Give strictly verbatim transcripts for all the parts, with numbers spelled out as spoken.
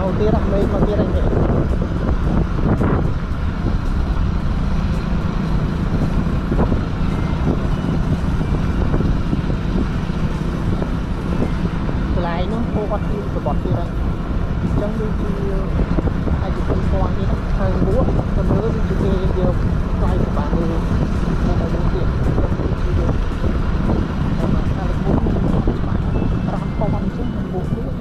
màu tia ra mấy màu tia ra nhẹ lại nó cô bắt đi của bọn tia ra chẳng đi thì hai chục con con như thế hai búa còn nữa đi chụp nghề giờ quay của bạn người là phải đúng tiền mà hai là bốn bạn làm con ăn chứ mình buồn nữa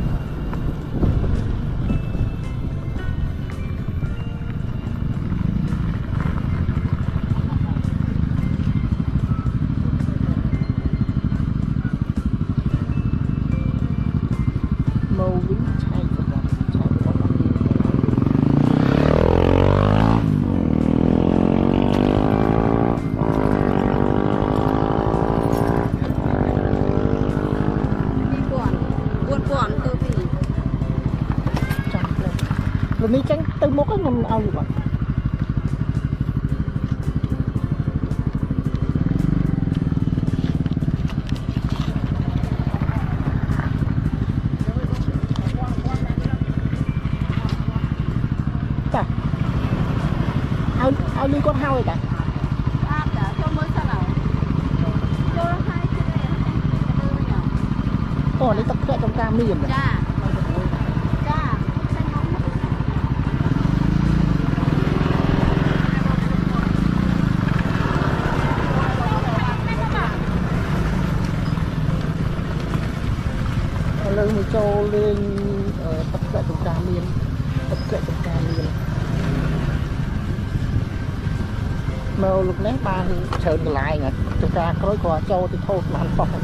màu vính chạy của bọn chạy của bọn ăn lần này tránh từ một cái ngầm ao như vậy ta ao ao liên con hao rồi cả ồ lấy tập kẹ trong cam miền rồi lên mình cho lên tập kẹ trong cam miền tập kẹ trong cam miền mà lúc nãy ba chờ lại nè chúng ta có quà cho thì thôi mà ăn phong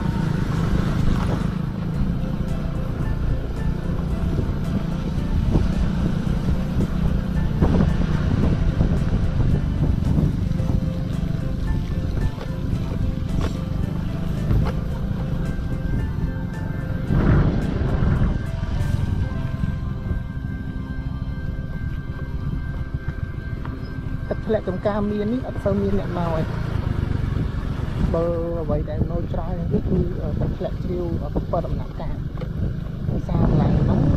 lại trong cam miên ấy, ở miên nhẹ màu ấy bờ vậy để nôi trai rất như ở tập lại chiêu ở cấp bờ đậm nặng cả sao lại nóng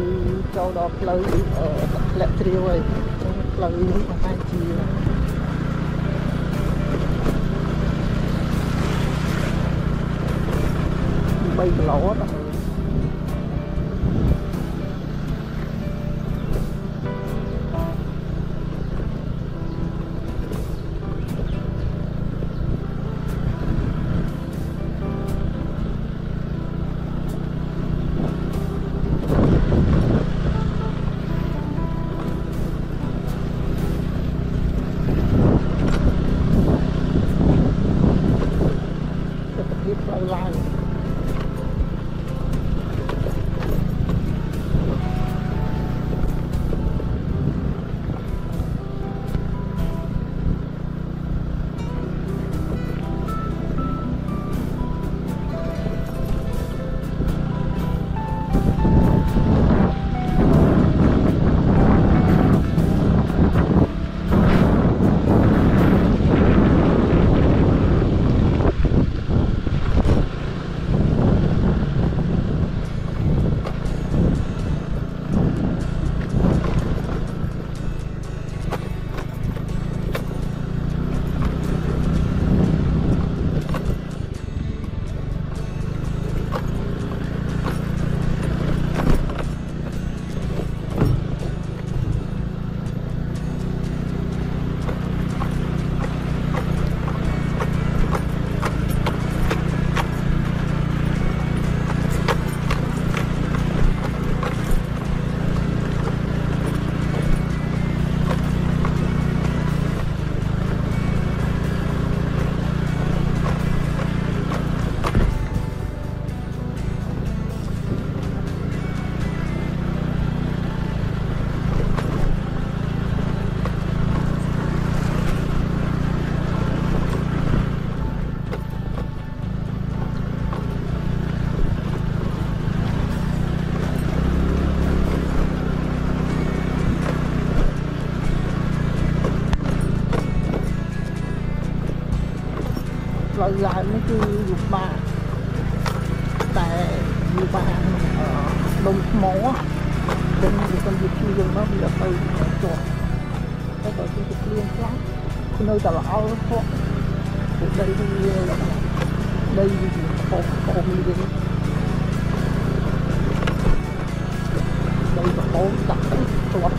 châu đó lâu ở lệ triều rồi lâu những con hai chi bay lỗ đó. Lại lại mấy cái dục ba tại dục ba ở đông mó bên con dục chi dùng nó bây giờ từ chuột cái tổ chức thực liên lắm cái nơi tao lão thoát đây thì đây thì hộp hộp như thế đây là hộp đặt chuột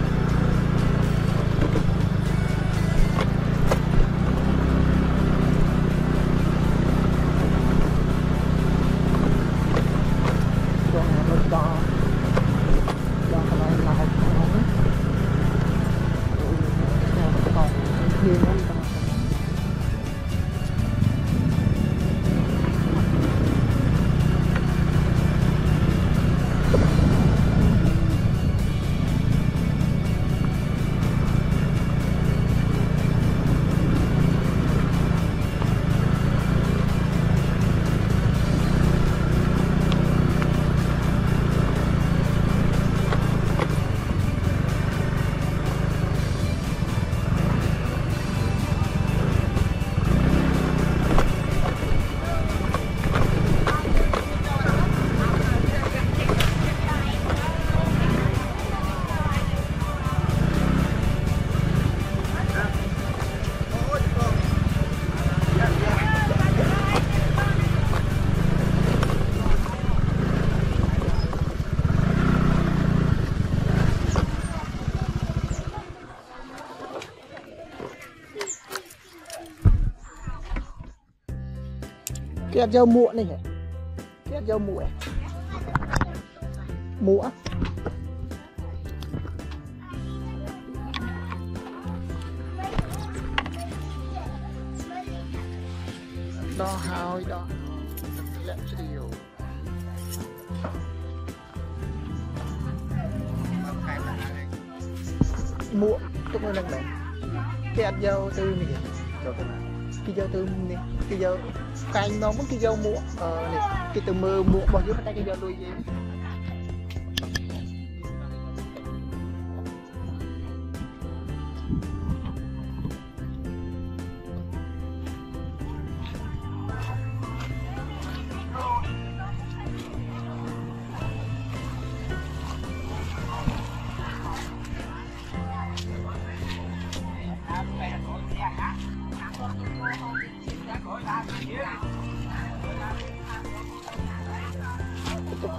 cái dâu muộn này hả? Cái dâu muộn muộn đo hào đo lẹ chiều muộn chúng tôi đang này cái dâu tư này cái dâu tư này cái dâu canh nó muốn cái dâu muộn ờ này cái từ mưa muộn bao nhiêu cái dâu đuôi gì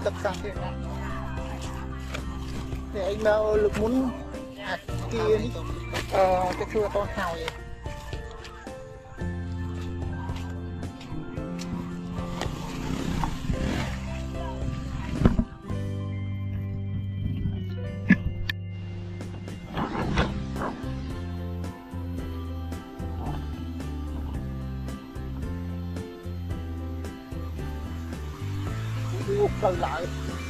tất cả thế này để anh nào lực muốn à, kia đi ờ, cái chua to hào vậy. Trời lại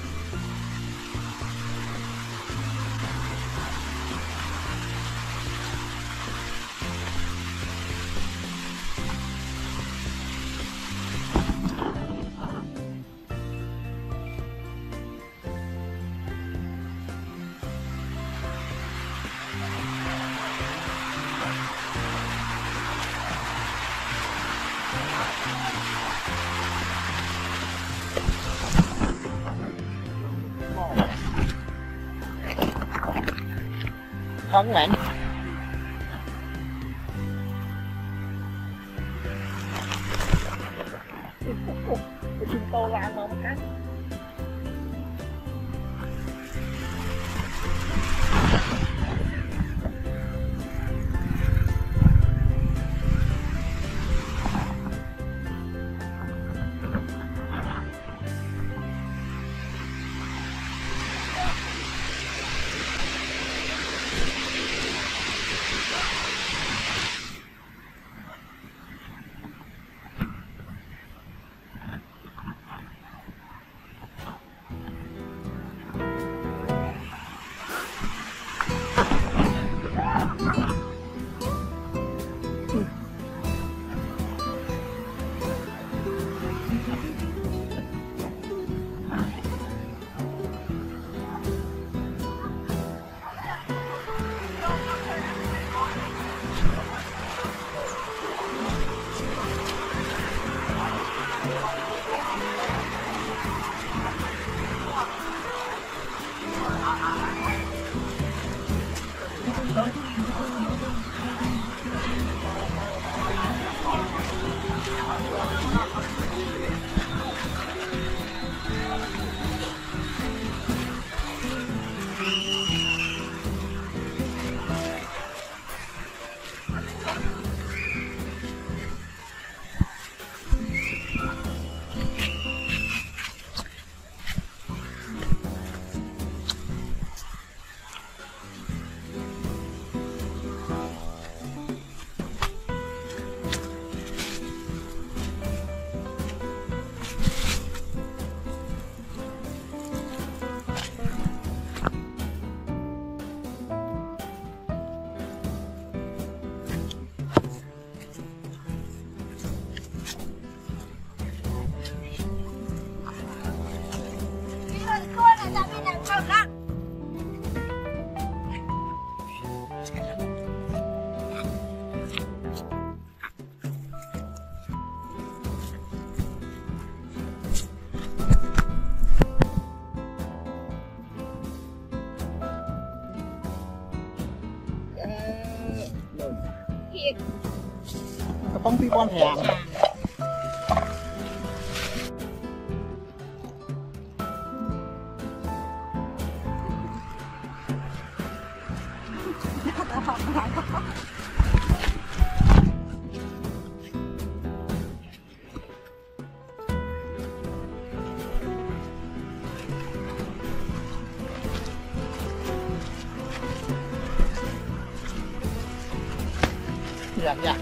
không mạnh cái chim to lan mà khác phong phi con hẻm dạ dạ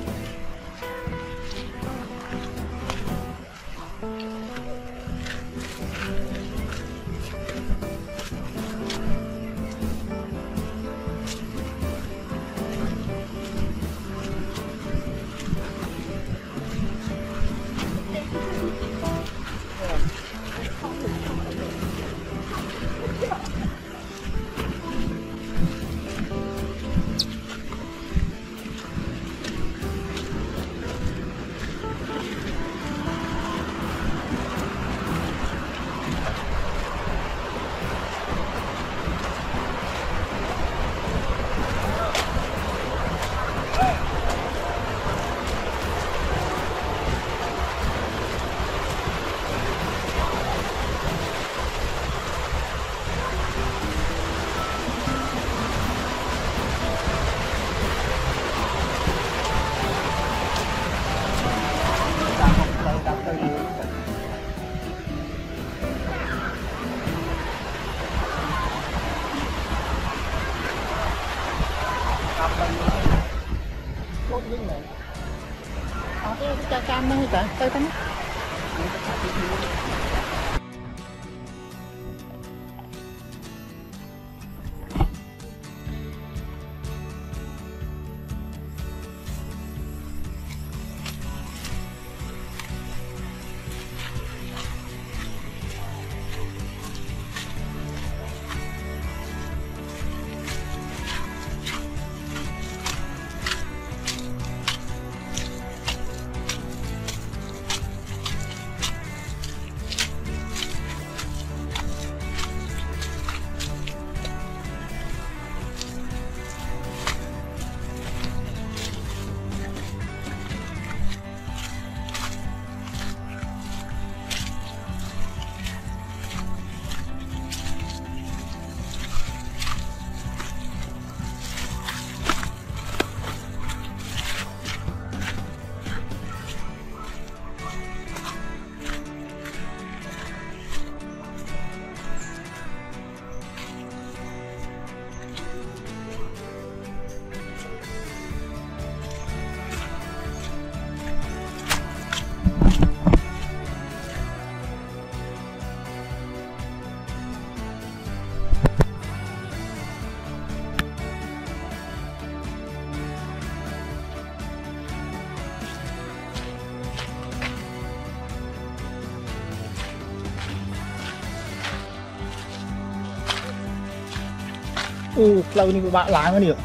tốt với này có cái cho cam nữa trời tôi tính ừ lâu như các bạn lái nó được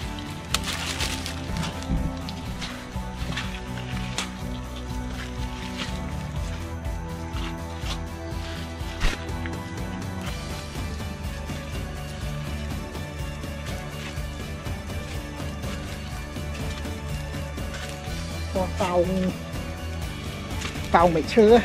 con tàu tàu mày chưa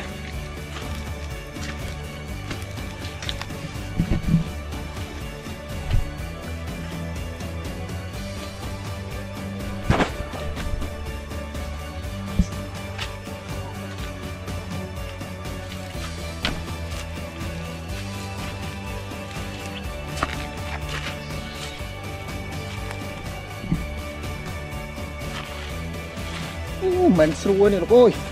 mình xua này được ơi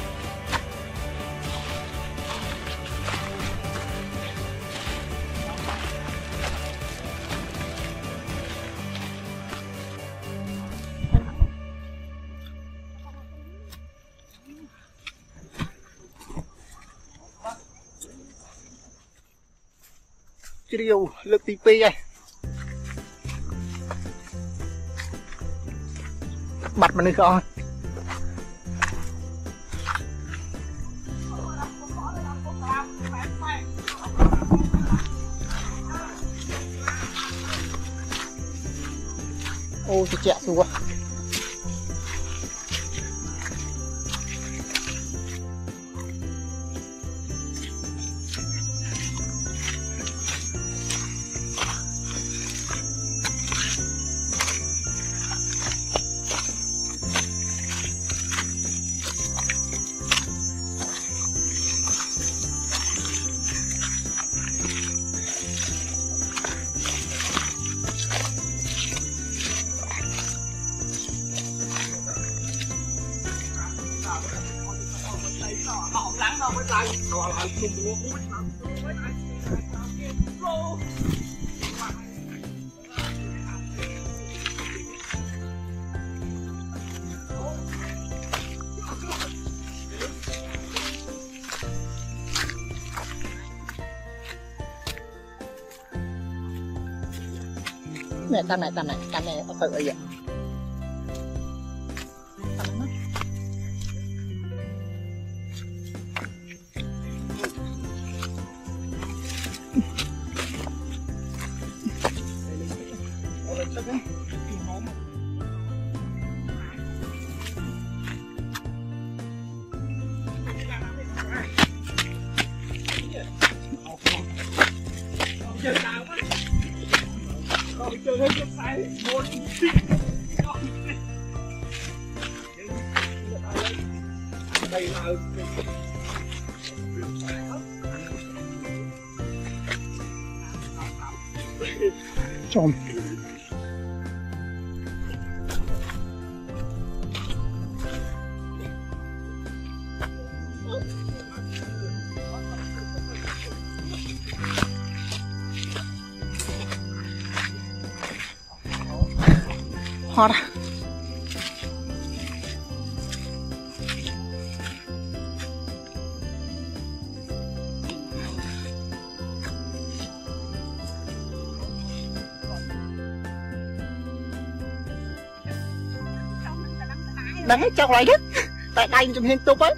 chiều lực tí pi này bật mà nơi con ô thì chạy xuống này tam này tam này tam này có tự vậy chôm hot đang hết trong lại hết tại đây trong hiện tục ấy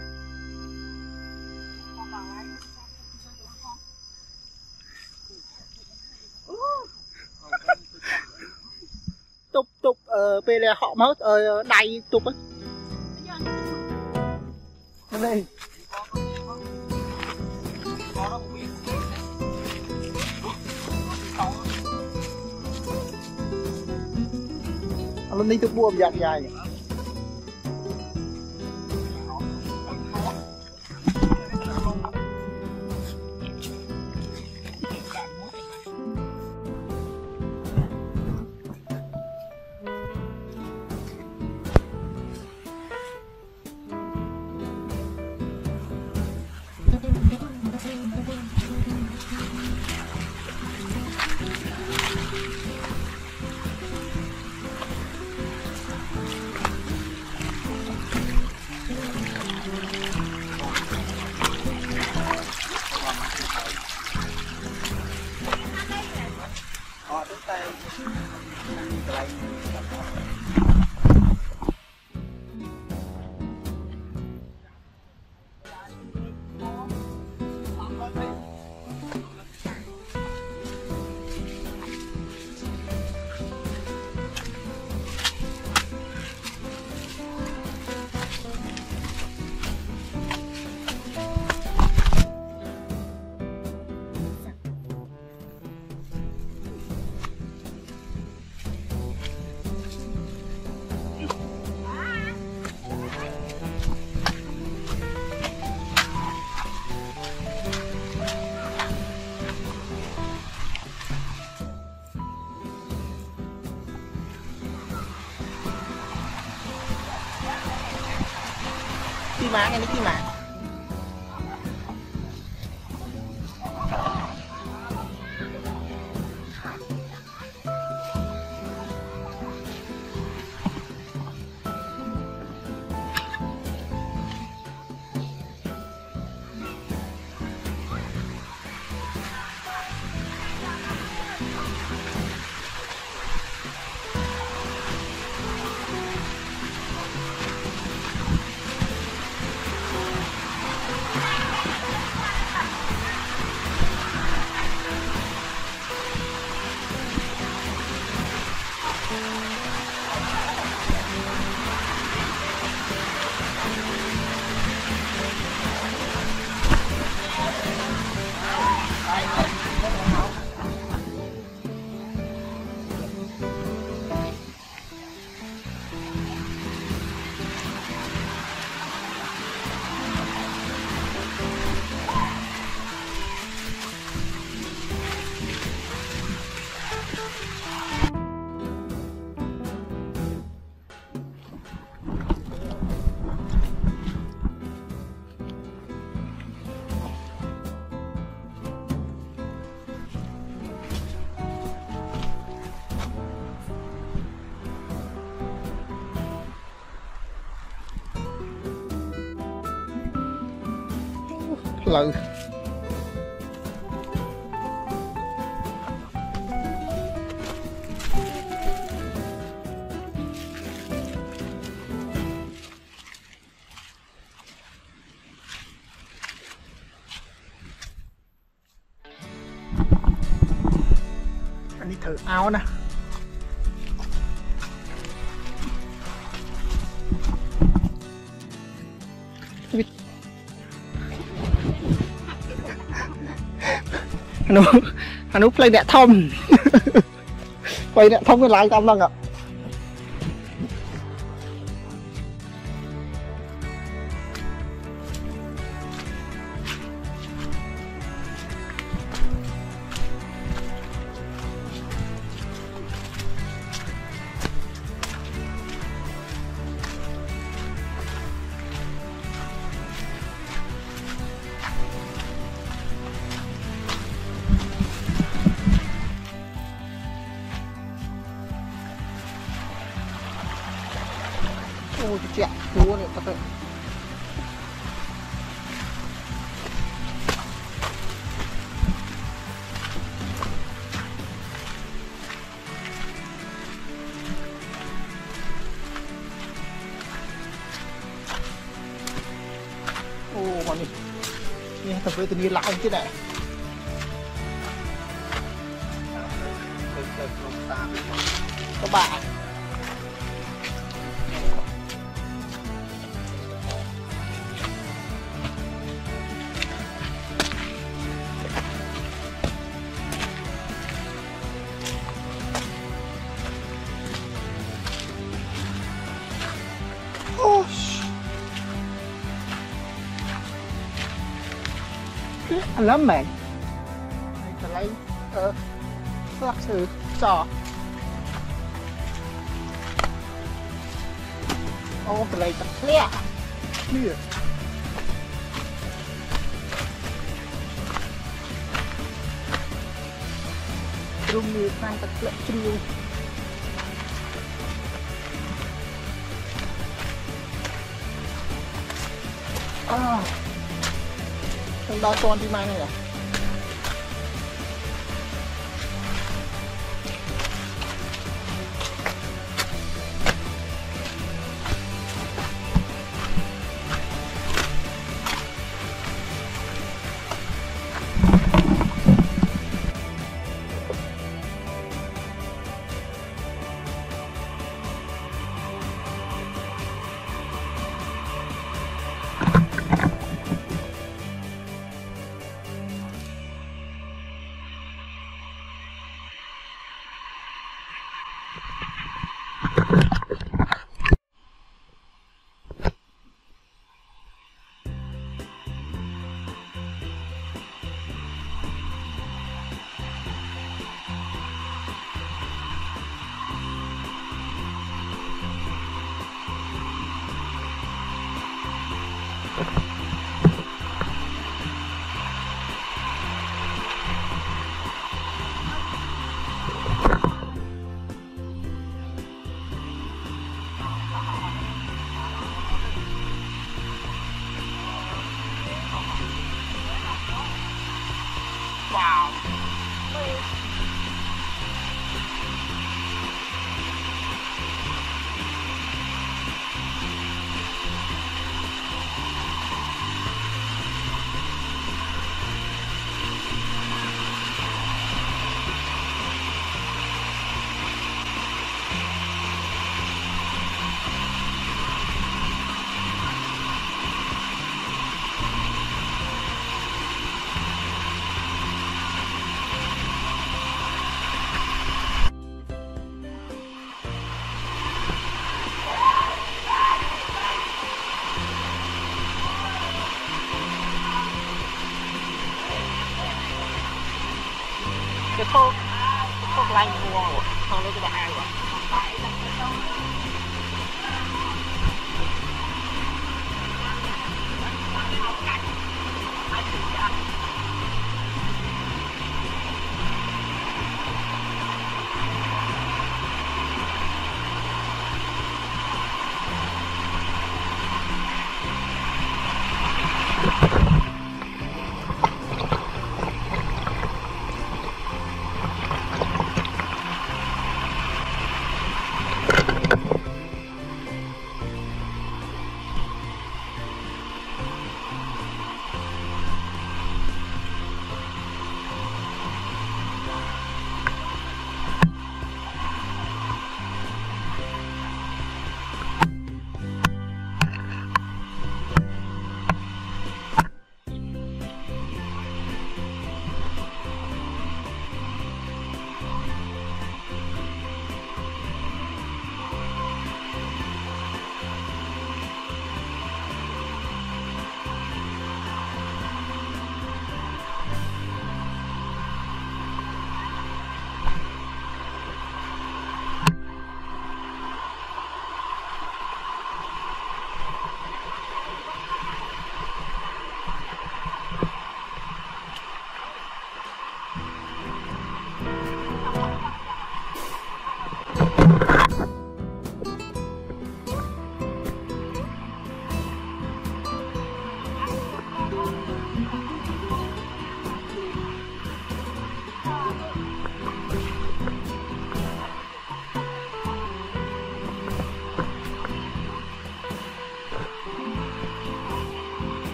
tục tục ở về là họ mất ở đây tục ấy đây lần này tục buông dài dài mà nghe cái mà lừ anh đi thử áo nè anh út anh út play đẹp thông quay đẹp thông cái lại trong lần ạ Ô chạy chúa này các bạn. Ô mà nàyนี่ทำไปตัวนี้ลายที่ไหนกระบะโอ้อันนั้นแม่งอะไรเออลักซื้อจ่อโอ้เป็นไรตะเคลี้ยนี่รุมมือฟันตะเคลี้ยชิวอ้าวต้องดาวโซนที่มาเนี่ย cái thuốc thuốc lanh mua không lấy cái bạc ai rồi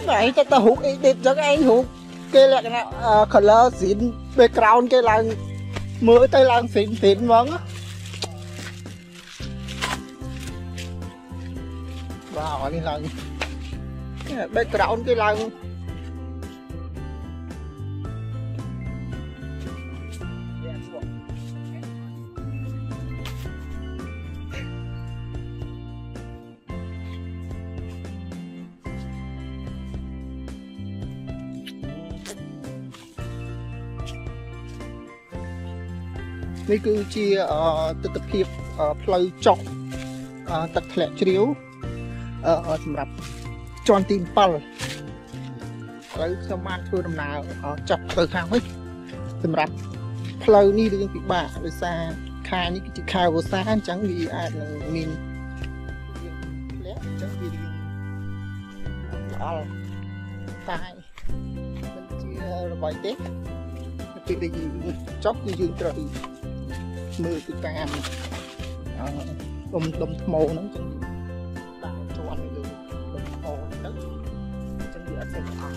anh chắc ta hút edit cho anh hút cái là cái nào color xịn background cái là mới tay là xịn xịn vâng á wow cái là background cái làនេះគឺជាទស្សនភាពផ្លូវចុះទឹកធ្លាក់ជ្រាវសម្រាប់ជាន់ទីbảyឥឡូវខ្ញុំបានធ្វើដំណើរចុះទៅខាងនេះសម្រាប់ផ្លូវនេះរឿងពិបាកដោយសារខែនេះគឺជាខែវស្សាអញ្ចឹងវាអាចនឹងមានធ្លាក់អញ្ចឹងវារៀងល្អតែមិនជាអ្វីទេពេលដែលយើងចុះគឺយើងត្រូវមើលពីតាមដុំដុំថ្មហ្នឹងចឹងដាក់ជាប់នៅលើដុំថ្មហ្នឹងចឹងវាអត់សូវអស់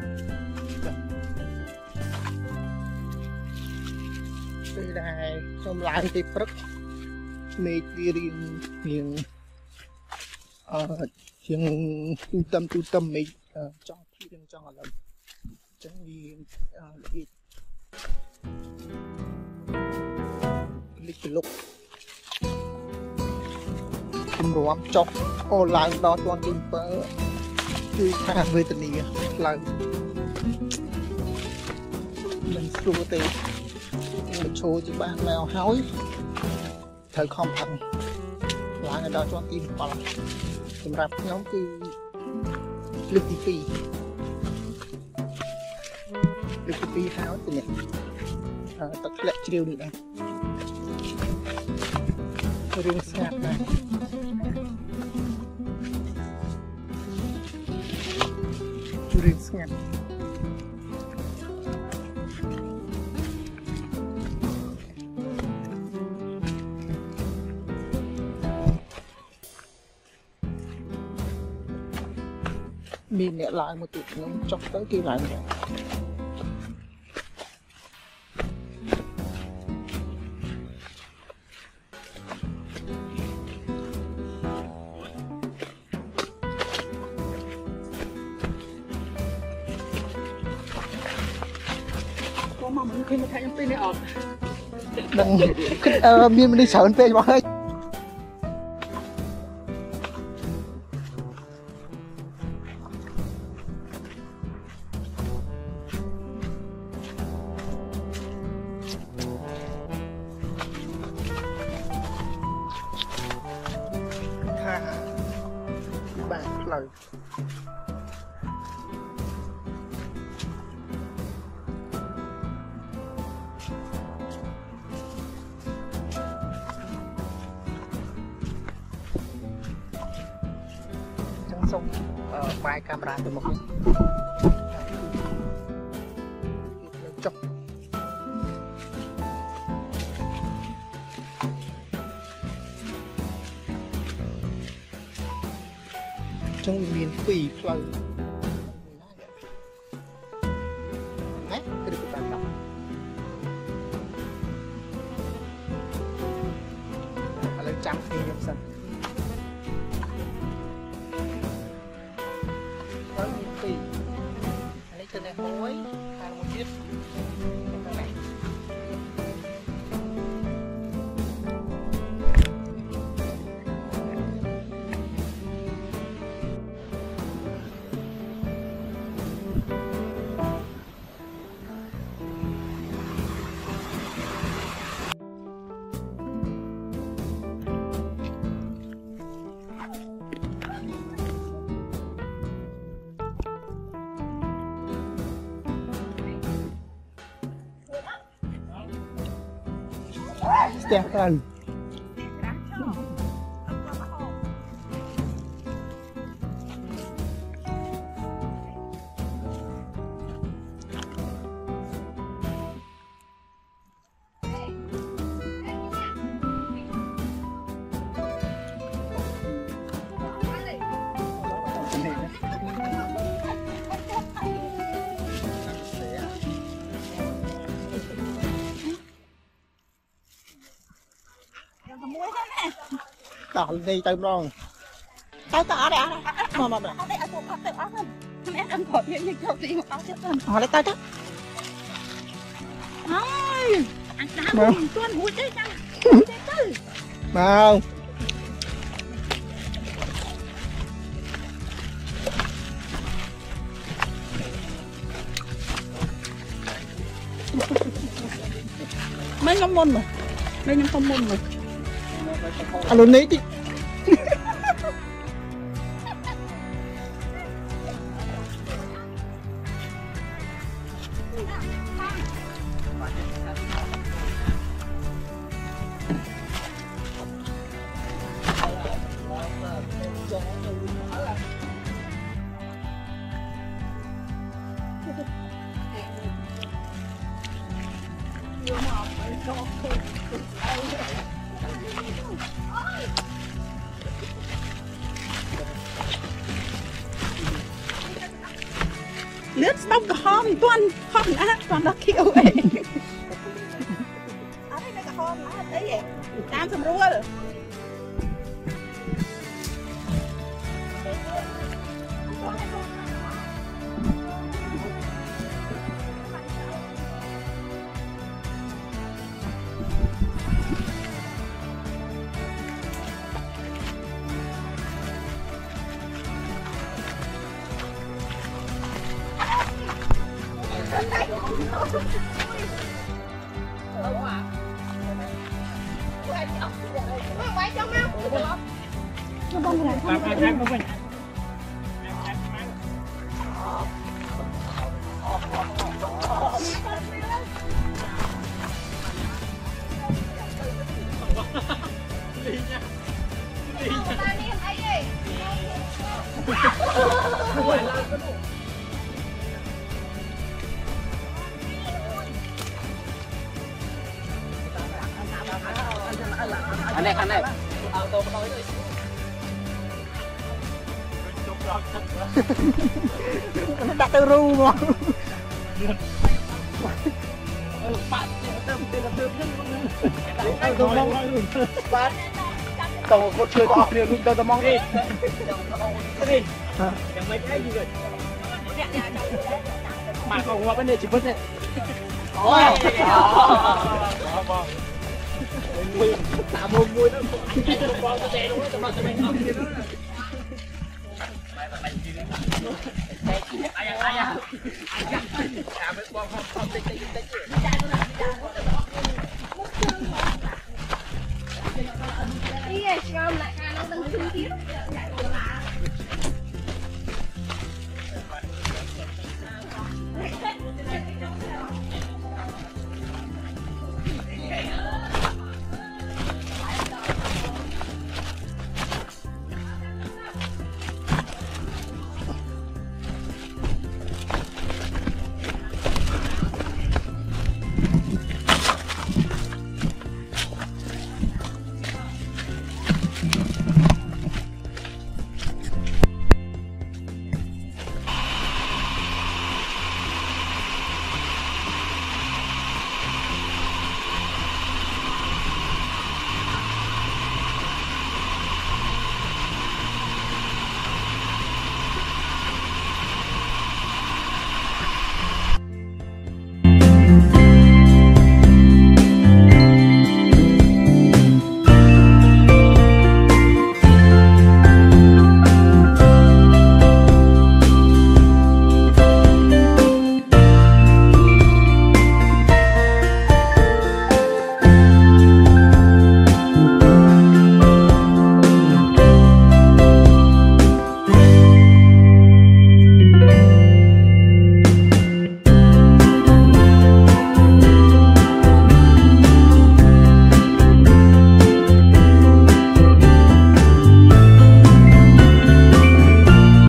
ពេលដែលខ្ញុំឡើងទីព្រឹកមេឃវារៀងរៀងអឺជាងទូទឹមទូទឹមមេឃចង់ភ្លៀងចង់ឥឡូវចឹងវាល្បិចលិចលុកជំរាំចុះអូឡើងដល់ទាន់ទី7គឺថាវេទនាផ្លូវមិនស្រួលទេមិនឈរជាបានแล้วហើយត្រូវខំប្រឹងឡើងដល់ជាន់ទី7សម្រាប់ខ្ញុំគឺលើកទី2លើកទី2ហើយទៅនេះទឹកធ្លាក់ជ្រាវនេះដែររឿងស្ងាត់ដែររឿងស្ងាត់មានអ្នកឡើងមកទូខ្ញុំចុះទៅគេឡើងដែរមកមិនឃើញមកថាខ្ញុំពេលនេះអត់ដឹងមានមនុស្សច្រើនពេកមកហើយថាបាក់ផ្លូវសូមបាយកាមេរ៉ាទៅមុខនេះចុះចង់មានពីរផ្លូវណាគឺទៅតាមដល់ឥឡូវចាំគ្នាខ្ញុំសិនទៅនេះមួយខាងមួយទៀតទៅនេះស្ទះទៅ tỏ đi tới rong tới tỏ đây mà mà mà ở đây ở chỗ ở đây ở đây mẹ ăn thổi những những chỗ gì mà có chứ không họ lấy tới đó ơi anh ta buồn tuôn hụt đấy chăng mau mấy nhóm môn mà mấy nhóm không môn mà anh luôn nấy đi lướt xong cả hôm tuần không á toàn nó kêu vậy ở đây cả hôm á đấy vậy tam sầm rùa anh này anh này nó đặt từ ru mà tàu một người to liền luôn tàu mong đi đi chẳng mấy cái gì rồi mà còn qua vấn đề chỉ vấn đề ôi mùi tạo mùi mùi nó con nó đen luôn đó nó sẽ bị nóng kia đó ai à ai à ai à mấy con không không tinh tinh tinh